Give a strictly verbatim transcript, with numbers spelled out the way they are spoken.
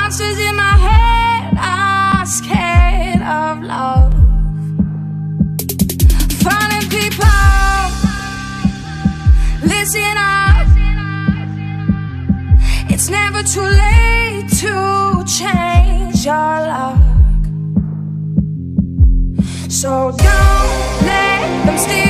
monsters in my head are scared of love. Falling people, listen up. It's never too late to change your luck. So don't let them steal